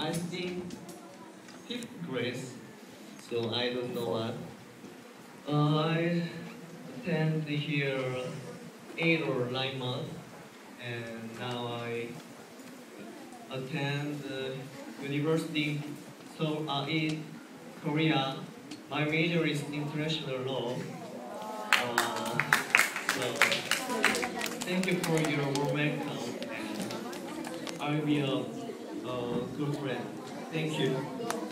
I think fifth grade, so I don't know what. I attend here 8 or 9 months, and now I attend the university in Korea. My major is international law. So thank you for your warm welcome, and I will be a good friend. Thank you.